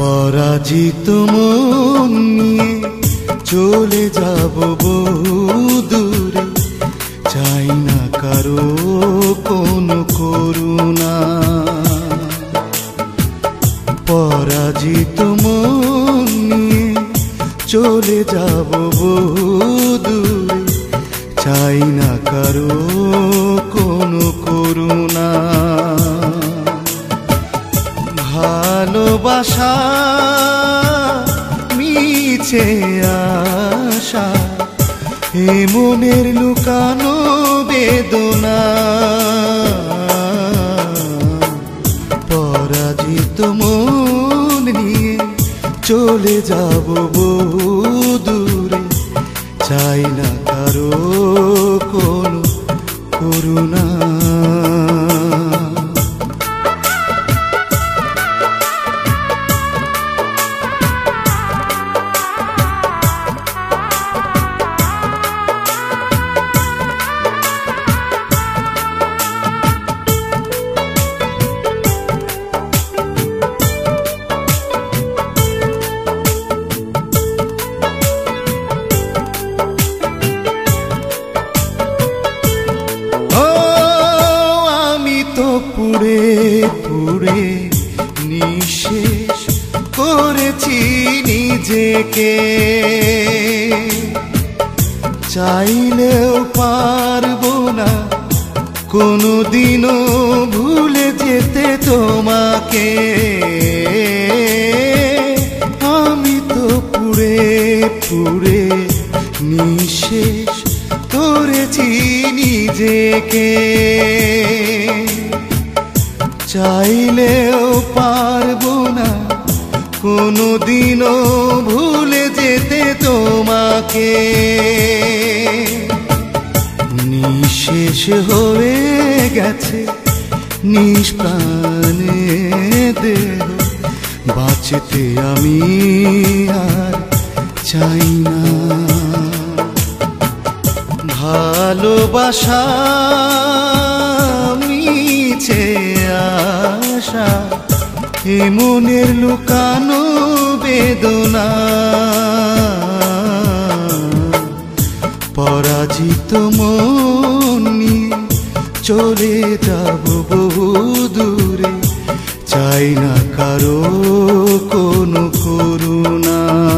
পরাজিত মন নিয়ে চলে যাব বহু দূরে, চাই না কারো কোনো করুণা। পরাজিত মন নিয়ে চলে যাব বহু দূরে, চাই না কারো কোনো করুণা। ভালোবাসা মিছে আশা, এ মনের লুকানো বেদনা। পরাজিত মন নিয়ে চলে যাব বহু দূরে, চাই না কারো কোনো করুণা। পুড়ে পুড়ে নিঃশেষ করেছি নিজেকে, চাইলেও পারবো না কোনোদিনও ভুলে যেতে তোমাকে। আমি তো পুড়ে পুড়ে নিঃশেষ করেছি নিজেকে, চাইলেও পারবো না কোনোদিনও ভুলে যেতে তোমাকে। নিঃশেষ হয়ে গেছে নিষ্প্রাণে দেহ, বাঁচতে আমি আর চাই না। ভালোবাসা মিছে আশা, এ মনের লুকানো বেদনা। পরাজিত মন নিয়ে চলে যাব বহু দূরে, চাই না কারো কোনো করুণা।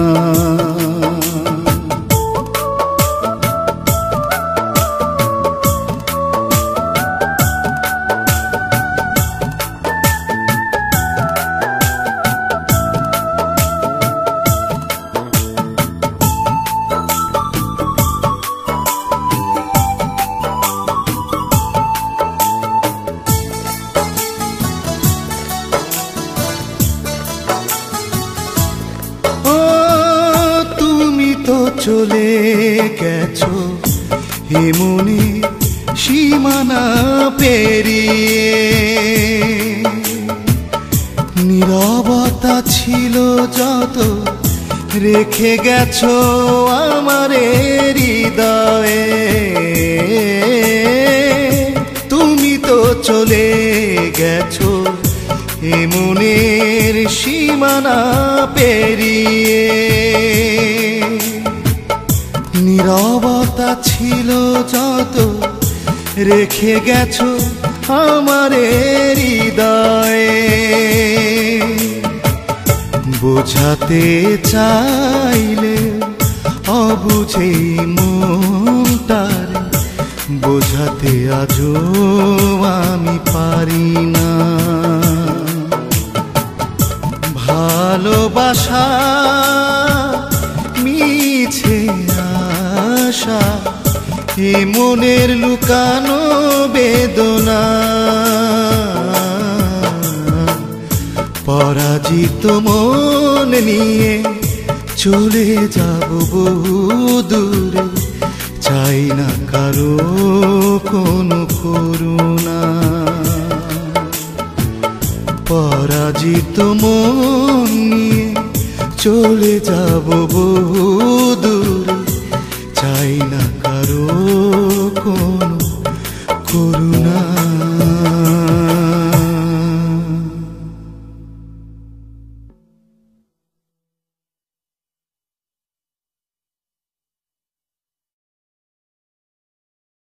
চলে গেছো হে মনে সীমানা পেরিয়ে, নীরবতা ছিল যত রেখে গেছো আমার হৃদয়ে। তুমি তো চলে গেছো হে মনের সীমানা পেরিয়ে, নীরবতা ছিল যত রেখে গেছো আমার হৃদয়ে। বোঝাতে চাইলে অবুঝে মনটার, বোঝাতে আজও আমি পারি না। ভালোবাসা মিছে আশা, এ মনের লুকানো বেদনা। পরাজিত মন নিয়ে চলে যাব বহু দূরে, চাই না কারো কোনো করুণা। পরাজিত মন নিয়ে চলে যাব বহু